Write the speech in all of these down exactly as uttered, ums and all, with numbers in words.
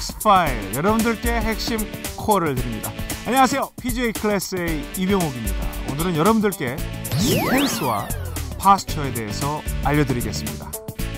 X-파일, 여러분들께 핵심 코어를 드립니다. 안녕하세요, 피지에이 클래스의 이병옥입니다. 오늘은 여러분들께 스탠스와 파스처에 대해서 알려드리겠습니다.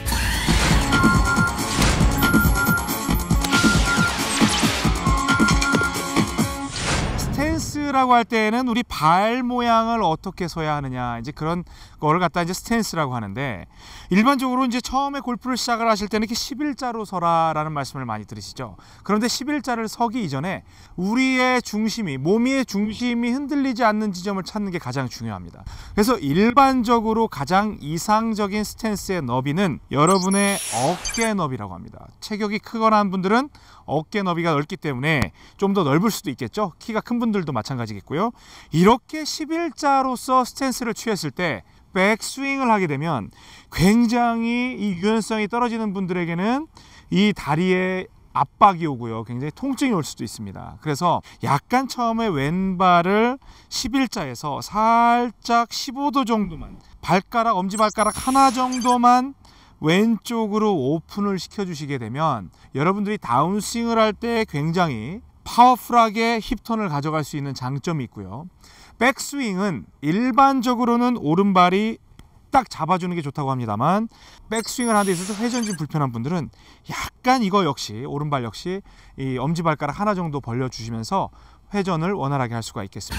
스탠스라고 할 때에는 우리 발 모양을 어떻게 서야 하느냐, 이제 그런 거를 갖다 이제 스탠스라고 하는데, 일반적으로 이제 처음에 골프를 시작을 하실 때는 이렇게 십일자로 서라라는 말씀을 많이 들으시죠. 그런데 십일자를 서기 이전에 우리의 중심이, 몸의 중심이 흔들리지 않는 지점을 찾는 게 가장 중요합니다. 그래서 일반적으로 가장 이상적인 스탠스의 너비는 여러분의 어깨 너비라고 합니다. 체격이 크거나 한 분들은 어깨 너비가 넓기 때문에 좀 더 넓을 수도 있겠죠. 키가 큰 분들도 마찬가지겠고요. 이렇게 십일자로서 스탠스를 취했을 때 백스윙을 하게 되면 굉장히 이 유연성이 떨어지는 분들에게는 이 다리에 압박이 오고요, 굉장히 통증이 올 수도 있습니다. 그래서 약간 처음에 왼발을 십일자에서 살짝 십오 도 정도만, 발가락, 엄지발가락 하나 정도만 왼쪽으로 오픈을 시켜주시게 되면 여러분들이 다운스윙을 할 때 굉장히 파워풀하게 힙턴을 가져갈 수 있는 장점이 있고요. 백스윙은 일반적으로는 오른발이 딱 잡아주는 게 좋다고 합니다만, 백스윙을 하는 데 있어서 회전이 불편한 분들은 약간 이거 역시, 오른발 역시 이 엄지발가락 하나 정도 벌려주시면서 회전을 원활하게 할 수가 있겠습니다.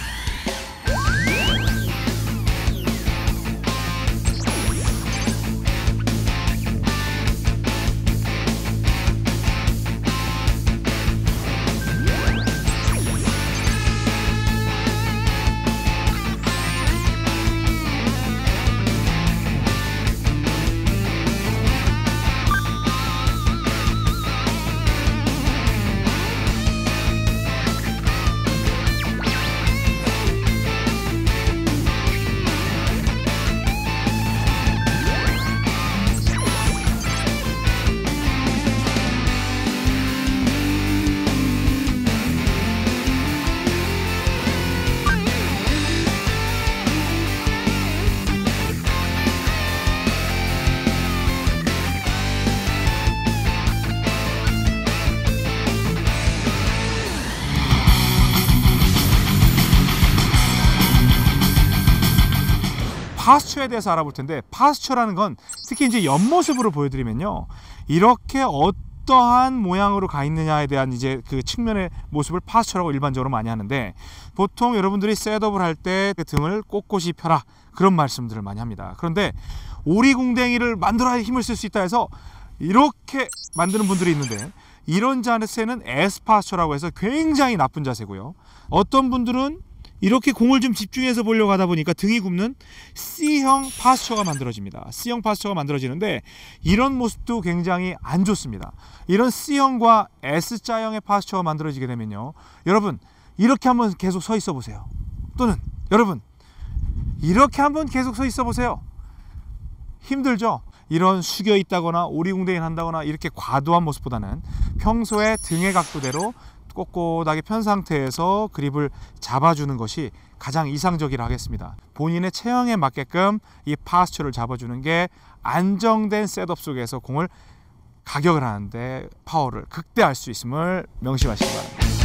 파스처에 대해서 알아볼 텐데, 파스처라는 건 특히 이제 옆모습으로 보여드리면요, 이렇게 어떠한 모양으로 가 있느냐에 대한 이제 그 측면의 모습을 파스처라고 일반적으로 많이 하는데, 보통 여러분들이 셋업을 할 때 등을 꼿꼿이 펴라, 그런 말씀들을 많이 합니다. 그런데 오리궁뎅이를 만들어야 힘을 쓸 수 있다 해서 이렇게 만드는 분들이 있는데, 이런 자세는 S 파스처라고 해서 굉장히 나쁜 자세고요. 어떤 분들은 이렇게 공을 좀 집중해서 보려고 하다 보니까 등이 굽는 C형 파스처가 만들어집니다. C형 파스처가 만들어지는데, 이런 모습도 굉장히 안 좋습니다. 이런 C형과 S자형의 파스처가 만들어지게 되면요, 여러분 이렇게 한번 계속 서 있어 보세요. 또는 여러분 이렇게 한번 계속 서 있어 보세요. 힘들죠? 이런 숙여 있다거나 오리궁뎅이를 한다거나 이렇게 과도한 모습보다는 평소에 등의 각도대로 꼿꼿하게 편 상태에서 그립을 잡아주는 것이 가장 이상적이라 하겠습니다. 본인의 체형에 맞게끔 이 파스처를 잡아주는 게 안정된 셋업 속에서 공을 가격을 하는데 파워를 극대화할 수 있음을 명심하시기 바랍니다.